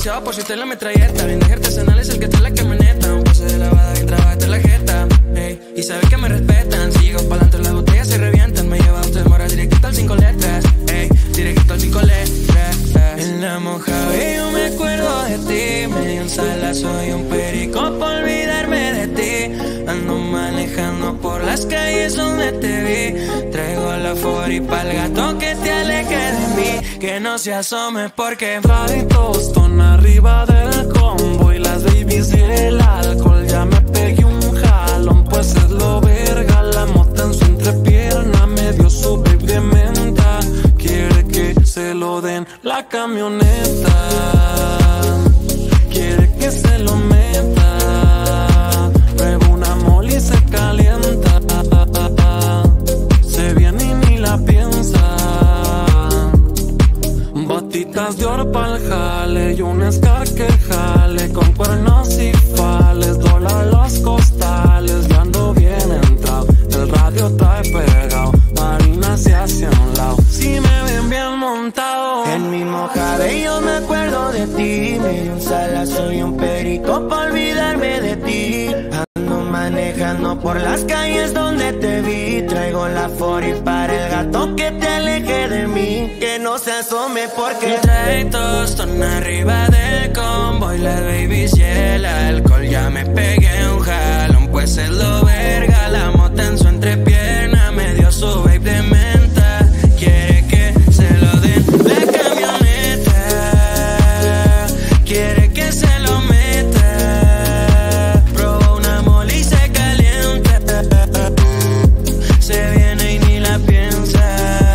torciado por si usted la metralleta. Blindaje artesanal es el que trae la camioneta. Un pase de lavada bien trabada hasta la jeta. Ey, y sabe que me respetan. Si llego pa'lante las botellas se revientan. Me lleva usted mora directito al 5 letras. Ey, directito al 5 letras. En la mojada yo me acuerdo de ti. Me dio un salazo y un perico por olvidarme de ti. Ando manejando por las calles donde te vi. Traigo la 40 pa'l gato que te aleje de mí. Que no se asome porque trae tostón arriba del combo y las babies y el alcohol. Ya me pegué un jalón, pues es lo verga. La mota en su entrepierna me dio su babe de menta. Quiere que se lo den la camioneta. Quiere que se lo meta. Prueba una moli y se calienta. Se viene y ni la piensa. Botitas de oro pa'l jale y un Scar que jale con cuernos y fales, dólar los costales. Yo ando bien entrado, el radio trae pegado, Marina se hace a un lado. Si me ven bien montado en mi mojadillo me acuerdo de ti. Me dio un salazo y un perico pa' olvidarme de ti. Ando manejando por las calles donde te vi. Traigo la 40 para el gato que te aleje de mí. Que no se asome porque trae tostón arriba del combo y las babies y el alcohol. Ya me pegué un jalón, pues es lo verga. La mota en su entrepierna me dio su babe de menta. Quiere que se lo den la camioneta. Quiere que se lo meta. Probó una moli y se calienta. Se viene y ni la piensa.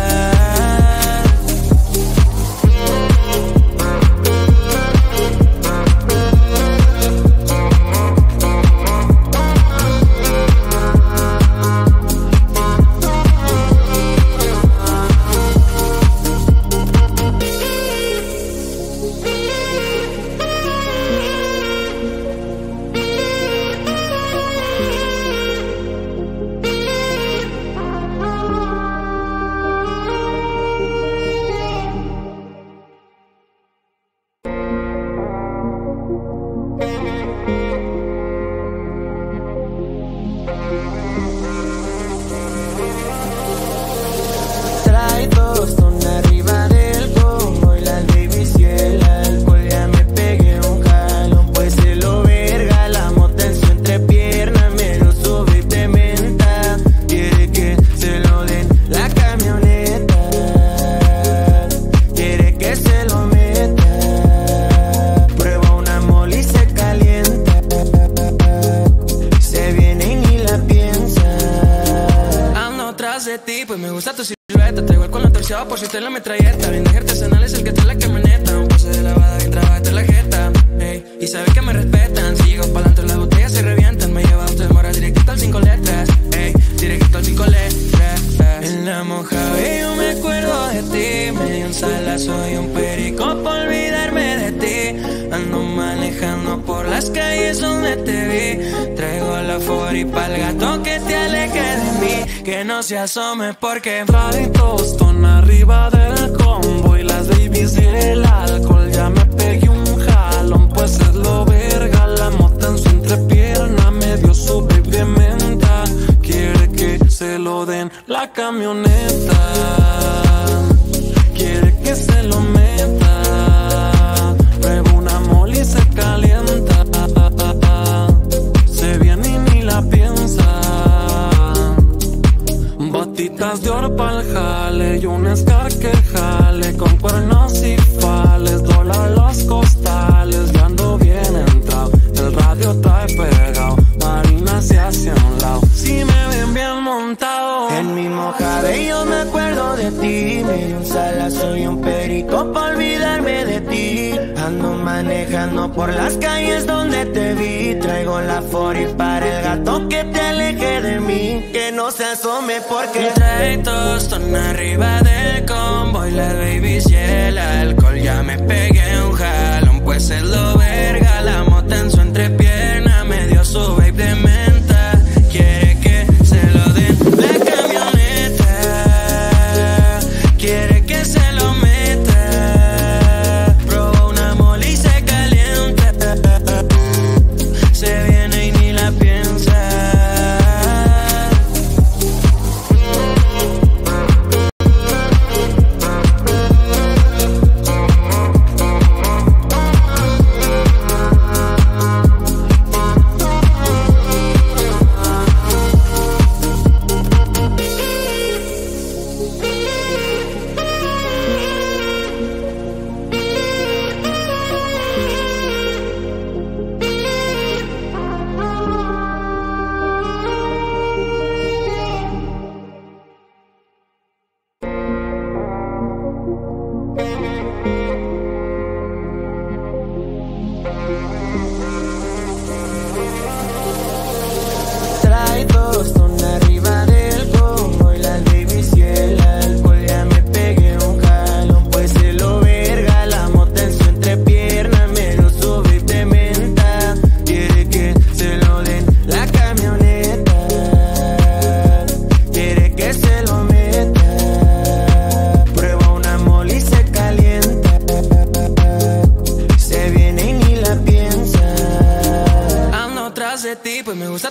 Pues me gusta tu silueta, traigo el colon torciado por si usted la metralleta. Blindaje artesanal es el que trae la camioneta. Un pase de lavada bien trabada hasta la jeta. Ey, y sabe que me respetan. Si llego pa'lante las botellas se revientan. Me lleva usted mora directito al 5 letras. Ey, directito al 5 letras. En la mojada yo me acuerdo de ti. Me dio un salazo y un perico por olvidarme de ti. Ando manejando por las calles donde te vi. Traigo la 40 pa'l gato que te aleje de mí. Que no se asome porque trae tostón arriba del combo y las babies y el alcohol. Ya me pegué un jalón, pues es lo verga. La mota en su entrepierna me dio su babe de menta. Quiere que se lo den la camioneta. Quiere que se lo meta. Prueba una moli y se calienta. Se viene y ni la piensa. Botitas de oro pa'l jale y un Scar que jale con cuernos y fales, dólar los costales. Yo ando bien entrado, el radio trae pegado, Marina se hace a un lado. Si me ven bien montado en mi mojadillo me acuerdo de ti. Me dio un salazo y un perico pa' olvidarme de ti. Ando manejando por las calles donde te vi. Traigo la 40 para el gato que te aleje de mí. Que no se asome porque trae tostón arriba del combo y las babies y el alcohol. Ya me pegué un jalón, pues es lo verga. La mota en su entrepierna me dio su babe de menta. Quiere que se lo den la camioneta. Quiere que se lo meta. Probó una moli y se calienta.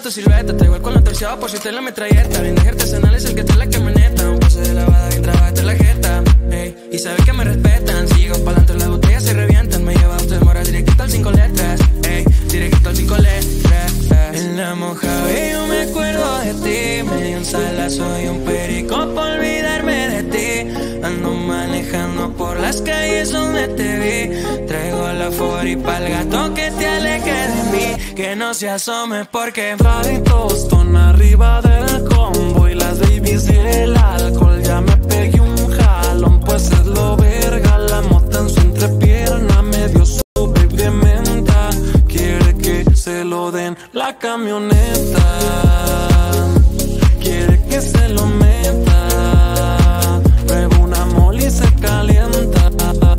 tu silueta. Traigo el culo torcido por si te la metralleta. Blindaje artesanal es el que trae la camioneta. Un pase de lavada bien trabajada la jeta. Ey, y sabe que me respetan. Sigo pa'lante, las botellas se revientan. Me lleva usted mora directito al 5 letras. Ey, directo al 5 letras. En la mojada yo me acuerdo de ti. Me dio un salazo y un perico por olvidarme de ti. Ando manejando por las calles donde te vi. Traigo la 40 pa'l gato que te aleje de mí. Que no se asome porque raditos ton arriba del combo. Y las babies y el alcohol. Ya me pegué un jalón, pues es lo verga. La mota en su entrepierna me dio su baby de menta. Quiere que se lo den la camioneta. Quiere que se lo meta. Prueba una mole y se calienta.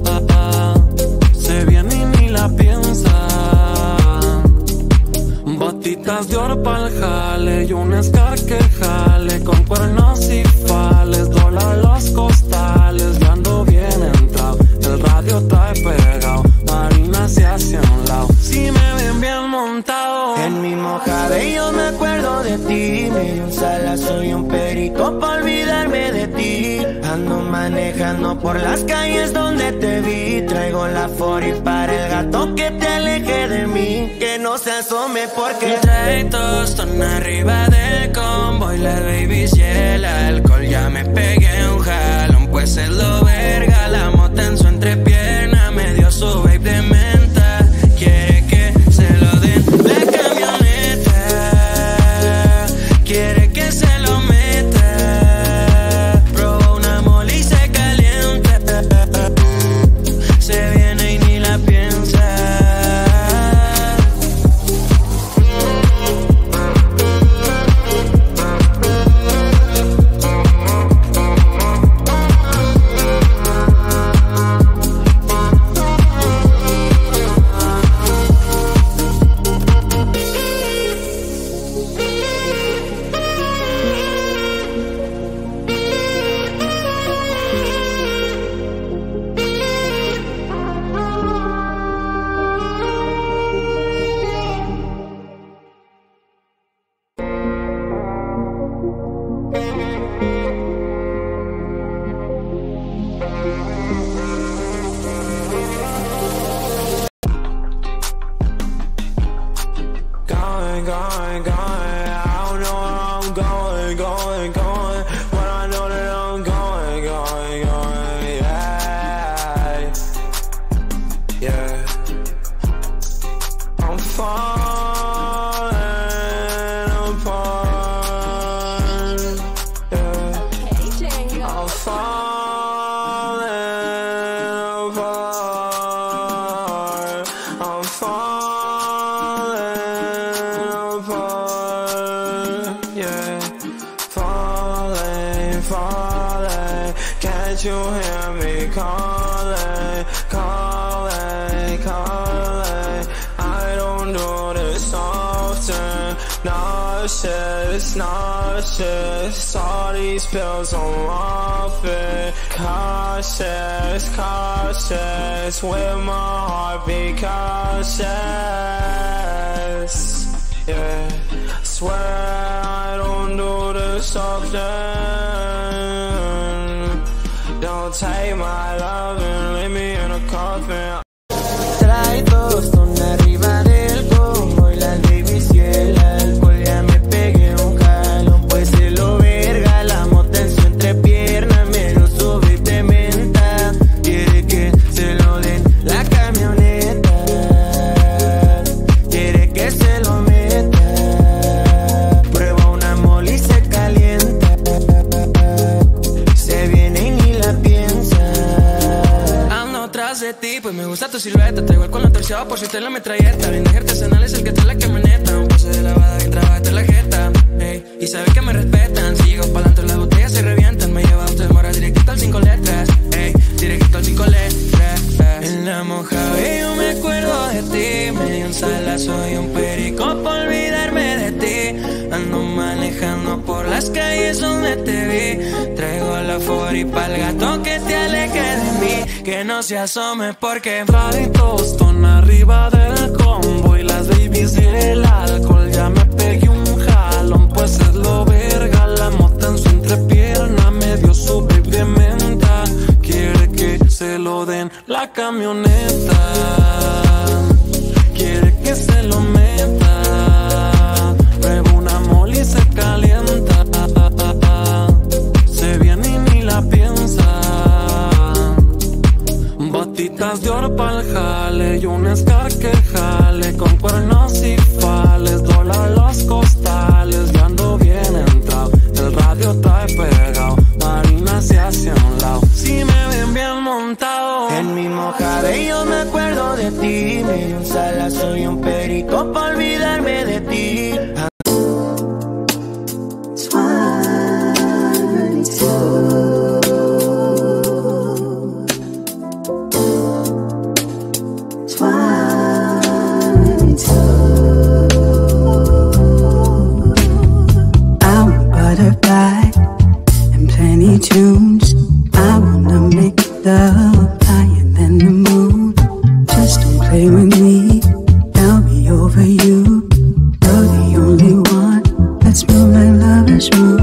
Se viene y ni la piensa. Botitas de oro pa'l jale y un Scar que jale con cuernos y fales, dólar los costales. Ya ando bien entrado, el radio trae pegado, Marina se hace a un lado. Si me ven bien montado en mi mojada yo me acuerdo de ti. Me dio un salazo y un perico pa' olvidarme de ti. Ando manejando por las calles donde te vi. Traigo la 40 para el gato que te aleje de mí. Que no se asome porque trae tostón arriba del combo. Y las babies y el alcohol. Ya me pegué un jalón, pues es lo verga. La mota en su entrepierna me dio su vape de menta. Quiere que se lo den la camioneta. Quiere que se lo meta. Probó una mole y se calienta. Se viene y ni la piensa. Nauseous, all these pills I'm off it. Cautious, cautious, with my heart be cautious. Yeah, swear I don't do this often. Don't take my love and leave me in a coffin. trae tostón arriba del combo. Y las babies y el alcohol. Ya me pegué un jalón, pues se lo verga. La mota en su entrepierna me lo sube de menta. Quiere que se lo den la camioneta. Quiere que se lo meta. Prueba una mole y se calienta. Se viene y ni la piensa. Ando tras de ti, pues me gusta tu silueta. Traigo el culo torcido por si te la metralleta. Blindaje artesanal es el que trae la camioneta. Un pase de lavada bien trabajada la jeta. Ey, y sabe que me respetan. Sigo pa'lante, las botellas se revientan. Me lleva usted mora directito al 5 letras. Ey, directo al 5 letras. En la mojada yo me acuerdo de ti. Me dio un salazo y un perico por olvidarme de ti. Ando manejando por las calles donde te vi. Traigo la 40 pa'l gato que te aleje de mí. Que no se asome porque raditos ton arriba del combo. Y las babies y el alcohol. Ya me pegué un la camioneta. Quiere que se lo meta. Prueba una moli y se calienta. Se viene y ni la piensa. Botitas de oro pa'l jale y un Scar que jale con cuernos y fales, dólar los costales. Yo ando bien entrado, el radio trae pegado, Marina se hace a un lado. Si me ven bien montado en mi mojabello me acuerdo de ti. Me dio un sala, soy un perico pa' olvidarme de ti. Tunes. I wanna make love higher than the moon. Just don't play with me, I'll be over you. You're the only one. Let's move like lovers move.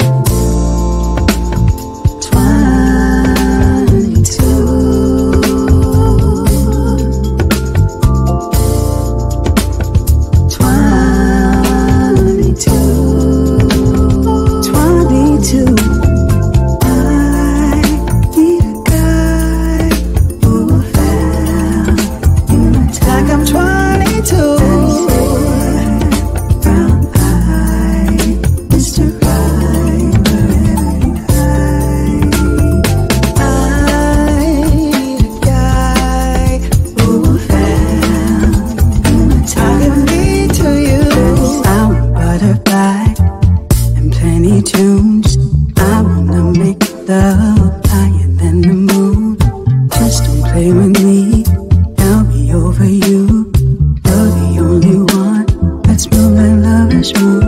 22. Tunes. I wanna make love higher than the moon. Just don't play with me, I'll be over you. You're the only one. Let's move like lovers move.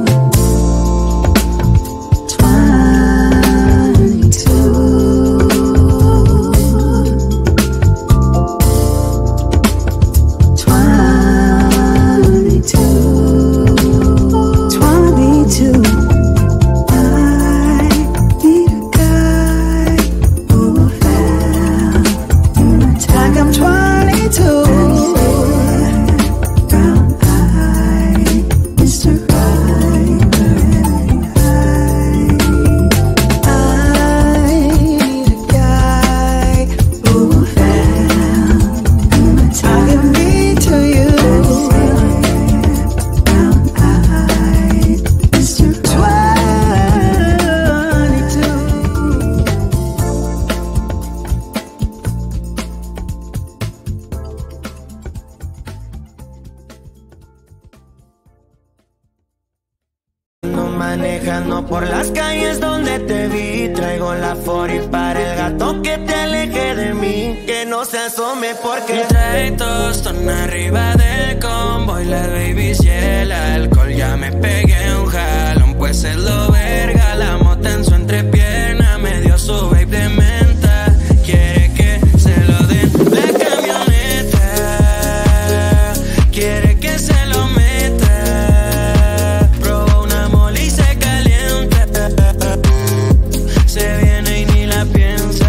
22. Manejando por las calles donde te vi, traigo la 40 para el gato que te aleje de mí, que no se asome porque trae tostón arriba del convoy, las babies y el alcohol. Ya me pegué un jalón, pues es lo verga, la mota en su entrepierna me dio su vape de menta. Quiere que se lo den la camioneta, quiere que se lo meta. Se viene y ni la piensa.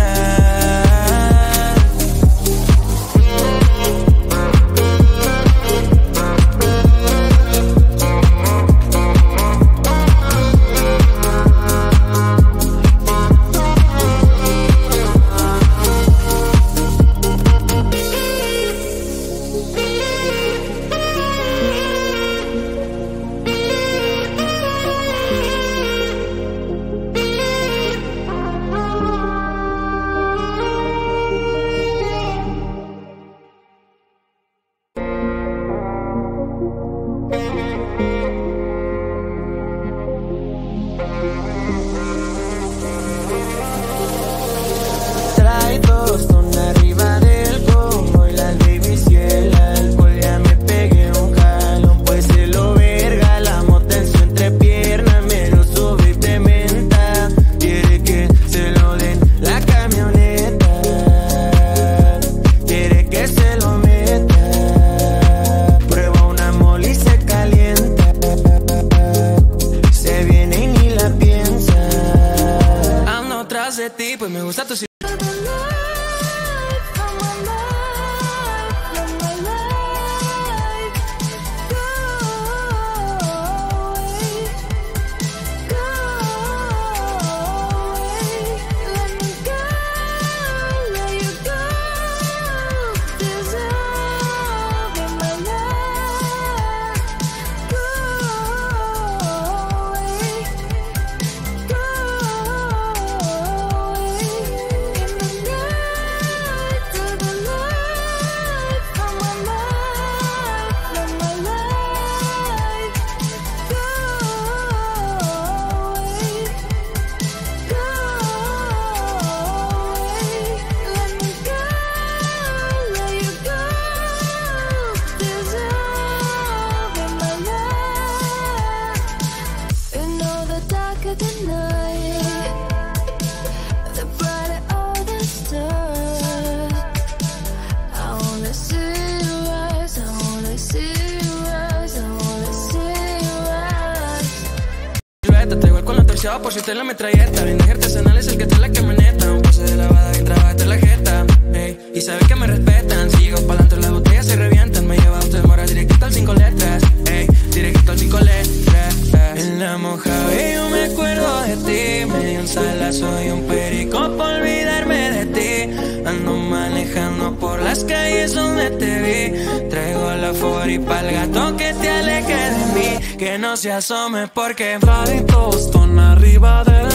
De ti, pues me gusta tu bronceado por si usted la metralleta. Blindaje artesanal es el que trae la camioneta. Un pase de lavada y trabaja la jeta. Ey, y sabe que me respetan. Sigo pa'lante, las botellas se revientan. Me lleva usted mora directito al 5 letras. Ey, directito al 5 letras. En la Mojave yo me acuerdo de ti. Medio en sala, soy un perico por olvidarme de ti. Ando manejando por las calles donde te vi. Traigo la 40 pa'l gato que te aleje de mí. Que no se asome porque Trae tostón arriba del